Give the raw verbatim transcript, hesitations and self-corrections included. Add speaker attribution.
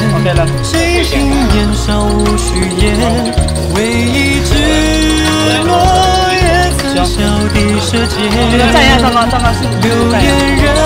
Speaker 1: OK 了。
Speaker 2: 谁信年少无虚言，为一纸诺言，可笑的舌尖。
Speaker 1: 站一下上方，上方是
Speaker 2: 流言人